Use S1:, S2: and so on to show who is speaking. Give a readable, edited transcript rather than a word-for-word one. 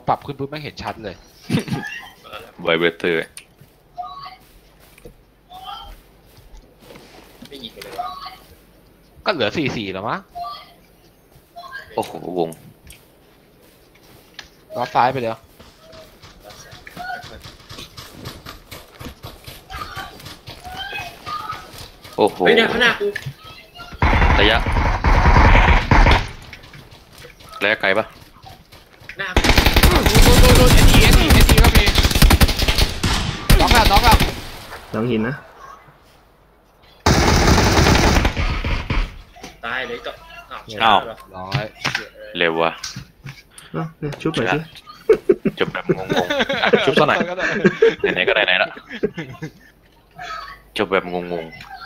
S1: ปรับขึ้นปุ๊บไม่เห็นชัดเลย
S2: ไวเบเตอร์
S3: ไม่ยิงกันเลย
S1: ก็เหลือ4-4แล้วมั้ง
S2: โอ้โหวง
S1: ล้อซ้ายไปเลย
S2: โอ้โห
S3: เฮ้ยเนี่ยข้างหน้ากู
S2: ระยะไกลปะ
S3: หน้า
S1: โดนเอทีก็มีน็อกแล้ว
S4: หลังหินนะ
S3: ตายเลยก็
S2: อ้าว
S1: ร้อย
S2: เร็วว่ะ
S4: เนี่ยชุบหน่อยสิ
S2: จบแบบงงๆชุบซะหน่อยไหนๆก็ไหนๆละจบแบบงงๆ